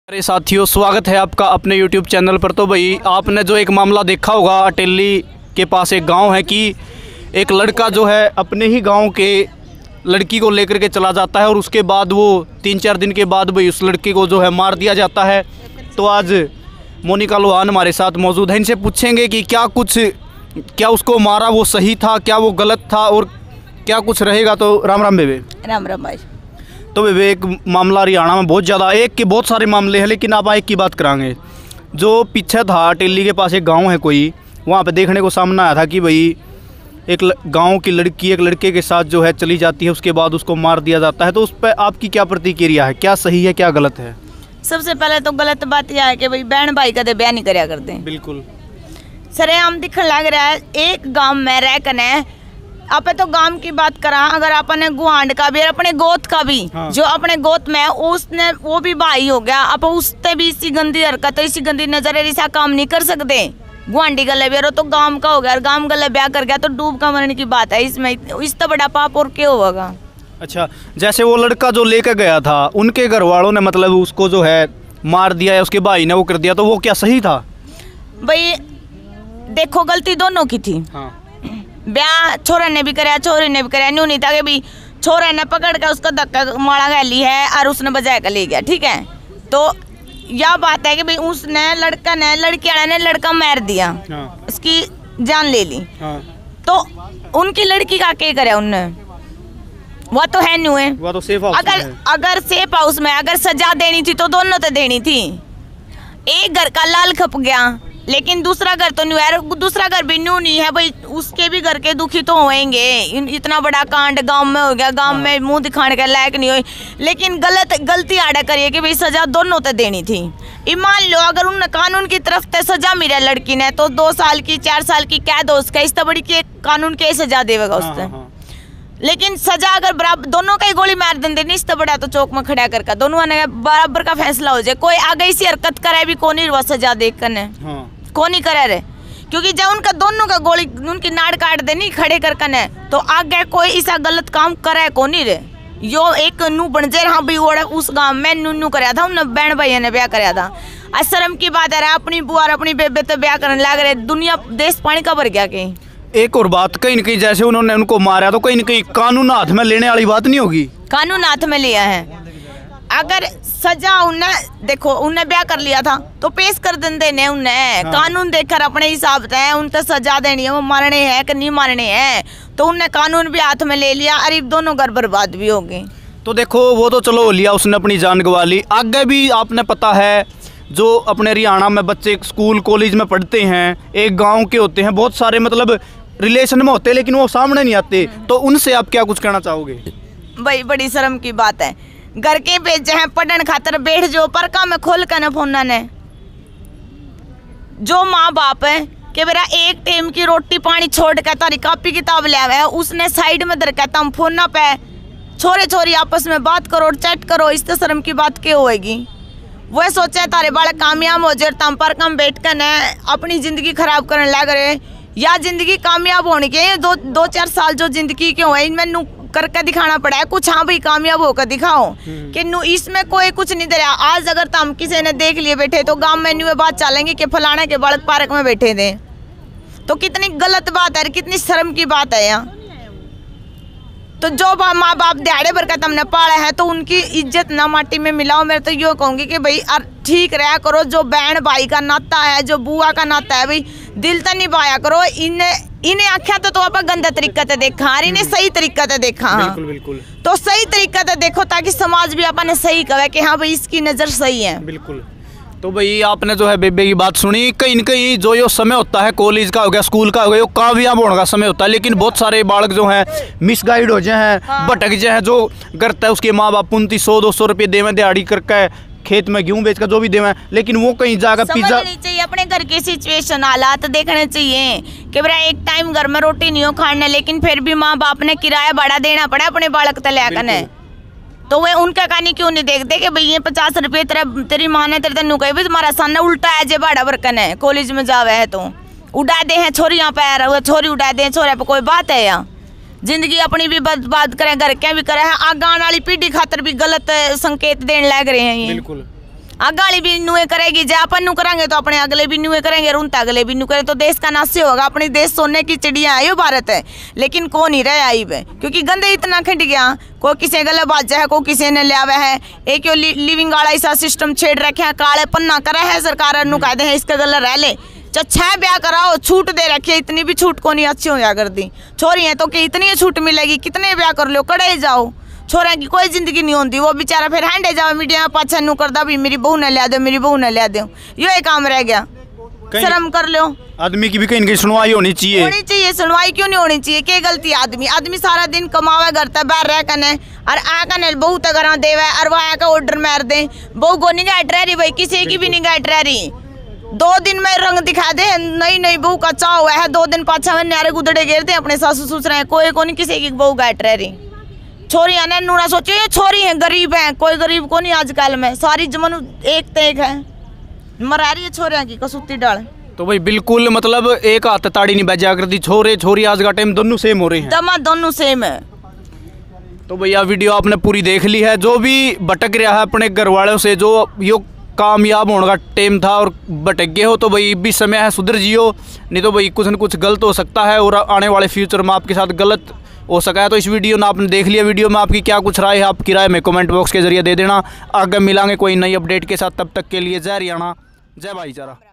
अरे साथियों, स्वागत है आपका अपने YouTube चैनल पर। तो भाई आपने जो एक मामला देखा होगा, अटेली के पास एक गांव है कि एक लड़का जो है अपने ही गांव के लड़की को लेकर के चला जाता है और उसके बाद वो 3-4 दिन के बाद भाई उस लड़की को जो है मार दिया जाता है। तो आज मोनिका लोहान हमारे साथ मौजूद है, इनसे पूछेंगे कि क्या उसको मारा वो सही था, क्या वो गलत था और क्या कुछ रहेगा। तो राम राम बेबे। राम राम भाई। तो बेबे एक मामला हरियाणा में बहुत ज़्यादा, एक के बहुत सारे मामले हैं लेकिन आप एक की बात कराएंगे। जो पीछे था अटेली के पास एक गांव है कोई, वहाँ पे देखने को सामने आया था कि भाई एक गांव की लड़की एक लड़के के साथ जो है चली जाती है, उसके बाद उसको मार दिया जाता है। तो उस पर आपकी क्या प्रतिक्रिया है, क्या सही है क्या गलत है? सबसे पहले तो गलत बात यह है कि भाई बहन भाई कदे ब्याह नहीं करया करते। बिल्कुल सरेआम दिखने लग रहा है एक गांव में रह कने। आप तो गांव की बात करा, अगर अपने गुआंड का भी और अपने गोत का भी, हाँ। जो अपने गोत में उसने वो भी भाई हो गया, आप उससे भी इसी गंदी हरकत इसी गंदी नजर ऐसा काम नहीं कर सकते। गुआंडी गले ब्याह तो गांव का हो गया और गांव गले ब्याह कर गया तो डूब का मरने की बात है। इसमें इससे बड़ा पाप और क्या होगा। अच्छा, जैसे वो लड़का जो लेकर गया था उनके घर वालों ने मतलब उसको जो है मार दिया है, उसके भाई ने वो कर दिया, तो वो क्या सही था? भाई देखो गलती दोनों की थी। हाँ। ब्याह छोरा ने भी कराया छोरी ने भी कराया, न्यू नहीं था कि भी छोरा ने पकड़ के उसका धक्का मारा गली है और उसने बजाय कर ले गया। ठीक है, तो यह बात है कि भाई उसने लड़का ने लड़की वाला ने लड़का मार दिया। हाँ। उसकी जान ले ली। हाँ। तो उनकी लड़की का क्या करे उनने? वो तो है न्यू है, वो तो सेफ हाउस अगर सेफ हाउस में अगर सजा देनी थी तो दोनों तो देनी थी। एक घर का लाल खप गया लेकिन दूसरा घर तो न्यू है, दूसरा घर भी न्यू नहीं है भाई, उसके भी घर के दुखी तो होंगे। इतना बड़ा कांड गांव में हो गया, गांव में मुंह दिखाने के लायक नहीं हुई, लेकिन गलती आड़ा करिए कि भाई सजा दोनों तो देनी थी। मान लो अगर उन कानून की तरफ से सजा मिले लड़की ने तो 2 साल की 4 साल की कैद हो उसका, इस बड़ी की कानून के सजा देगा उससे। लेकिन सजा अगर बराबर दोनों का ही गोली मार देंगे नहीं, इससे बड़ा तो चौक में खड़ा करके दोनों ने बराबर का फैसला हो जाए। कोई आगे इसी हरकत करे भी कौन ही सजा देख कर कौन ही करे रे, क्योंकि जब उनका दोनों का गोली उनकी नाड़ काट देनी खड़े कर कने तो आगे कोई ऐसा गलत काम करे कौन ही रे। यो एक नू बन जाए हाँ भाई ओढ़ उस गांव में नू कराया था, उन्होंने बहन भाई ने ब्याह कराया था। शर्म की बात है, अपनी बुआ और अपनी बेबे तो ब्याह करने लग रहे, दुनिया देश पानी का भर गया। कहीं एक और बात, कहीं न कहीं जैसे उन्होंने उनको मारा तो कहीं न कहीं कानून हाथ में लेने वाली बात नहीं होगी? कानून हाथ में लिया है। अगर सजा उन्हें देखो उन्हें ब्याह कर लिया था तो पेश कर देने उन्हें। हाँ। कानून देखकर अपने हिसाब से उनको सजा देनी है, वो मारने हैं कि नहीं मारने हैं, तो उन्हें कानून भी हाथ में ले लिया। अरे दोनों घर बर्बाद भी हो गए। तो देखो वो तो चलो लिया उसने, अपनी जान गंवा ली। आगे भी आपने पता है जो अपने हरियाणा में बच्चे स्कूल कॉलेज में पढ़ते हैं, एक गाँव के होते हैं, बहुत सारे मतलब रिलेशन में होते हैं लेकिन वो सामने नहीं आते, तो उनसे आप क्या कुछ कहना चाहोगे? भाई बड़ी शर्म की बात है, घर के भेजे हैं पढ़ने खातर बैठ जो परका में खोल कर न फोन ने। जो माँ बाप है कि मेरा एक टाइम की रोटी पानी छोड़ के तारी कॉपी किताब ले आवे, उसने साइड में धर के तुम फोन पे छोरे छोरी आपस में बात करो और चैट करो, इस शर्म की बात क्या होएगी? वो सोचे तारे बालक कामयाब हो जाए, तुम पर कम बैठ कर न अपनी जिंदगी खराब करने लग रहे, या जिंदगी कामयाब होने के 2-4 साल जो जिंदगी के हुए इनमें नू करके दिखाना पड़ा है कुछ। हाँ भाई कामयाब होकर दिखाओ कि नू इसमें कोई कुछ नहीं दे रहा। आज अगर तुम किसी ने देख लिए बैठे तो गांव में न्यू बात चलेंगे कि फलाने के बालक पार्क में बैठे थे, तो कितनी गलत बात है, कितनी शर्म की बात है यहाँ। तो जो माँ बाप दिहाड़े भर का तुमने पाला है तो उनकी इज्जत ना माटी में मिलाओ। मैं तो यो कहूँगी कि भाई ठीक रहा करो, जो बहन भाई का नाता है, जो बुआ का नाता है, भाई दिल तो निभाया करो। इन्हें आख्या तो आप गंदा तरीका से देखा, इन्हें सही तरीका से देखा। बिल्कुल बिल्कुल, तो सही तरीका से देखो ताकि समाज भी अपने सही कहे कि हाँ भाई इसकी नज़र सही है। बिल्कुल। तो भाई आपने जो है बेबे की बात सुनी, कहीं न कहीं जो ये समय होता है कॉलेज का हो गया स्कूल का हो गया, वो कामयाब होने का समय होता है, लेकिन बहुत सारे बालक जो हैं मिसगाइड हो जाए हैं। हाँ। भटक जाए हैं, जो करता है उसके माँ बाप 100-200 रुपये देवें दिहाड़ी करके खेत में गेहूँ बेचकर जो भी देवें, लेकिन वो कहीं जाकर पिज्जा चाहिए। अपने घर की सिचुएशन हालात देखने चाहिए कि मेरा एक टाइम घर में रोटी नहीं हो खाने, लेकिन फिर भी माँ बाप ने किराया भाड़ा देना पड़ा अपने बालक तले आकर, तो वे उनका कहानी क्यों नहीं देखते कि भाई ये 50 रुपये तेरी माँ ने तेरे तेन कही तुम्हारा सन उल्टा है जे भाड़ा बरकन है कॉलेज में जावे है तो उड़ा दे हैं छोरियाँ पैर, छोरी उड़ा दे छोरे पे कोई बात है? यहाँ जिंदगी अपनी भी बर्बाद करें, घर क्या भी करें, आगे आने वाली पीढ़ी खातर भी गलत संकेत देने लग रहे हैं ये। बिल्कुल। अगाली भी नुए करेगी, जे अपन नु करेंगे तो अपने अगले भी नुए करेंगे, रुनता अगले भी नु करे तो देश का नाश होगा। अपने देश सोने की चिड़िया है यो भारत है, लेकिन कौन ही रहे आई बे, क्योंकि गंदे इतना खिंड गया। कोई किसी गले बाजा है, कोई किसी ने लिया है, एक यो लिविंग वाला ऐसा सिस्टम छेड़ रखे हैं, काले पन्ना करे है सरकार नु कहते हैं इसके गले रह ले, छह ब्याह कराओ, छूट दे रखी है, इतनी भी छूट को नहीं अच्छी हो जा कर दी। छोरी है तो कि इतनी छूट मिलेगी, कितने ब्याह कर लो, कड़े जाओ, छोरा की कोई जिंदगी नहीं होती। वो बेचारा फिर हैंडे जाओ मीडिया में पाछा नू करता भी मेरी बहू ने लिया दो, मेरी बहू ने लिया दो, यो एक काम रह गया। शर्म कर लो, आदमी की भी कहीं सुनवाई होनी चाहिए। सुनवाई क्यों नहीं होनी चाहिए? क्या गलती आदमी सारा दिन कमावे घर तक बाहर रह कने और आ कने बहू तक घर देवे और वह आकर ऑर्डर मार दे, बहू को नहीं गाइट रह रही भाई, किसी की भी नहीं गाइट रह रही। 2 दिन में रंग दिखा दे, नई बहू का चाव हुआ है, 2 दिन पाछा में न्यारे गुदड़े गिरते अपने सासू ससुर, कोई को नहीं किसी की बहू गाइट रह रही। छोरियां ने नूना सोचे ये छोरी है गरीब है, कोई गरीब को नहीं आजकल में, सारी जमन एक तेक है, मरा रही है छोरियां की कसूती डाल। तो भाई बिल्कुल मतलब एक हाथ ताड़ी नहीं बजा कर दी, छोरे छोरी आज का टाइम दोनों सेम हो रहे हैं, दमा दोनों सेम है। तो भैया वीडियो आपने पूरी देख ली है। जो भी भटक रहा है अपने घर वालों से, जो यो कामयाब होने का टाइम था और भटक गए हो, तो भाई भी समय है सुधर जियो, नहीं तो भाई कुछ न कुछ गलत हो सकता है और आने वाले फ्यूचर में आपके साथ गलत हो सका है। तो इस वीडियो में आपने देख लिया, वीडियो में आपकी क्या कुछ राय है, आपकी राय में कमेंट बॉक्स के जरिए दे देना। आगे मिलांगे कोई नई अपडेट के साथ, तब तक के लिए जय हरियाणा, जय भाईचारा।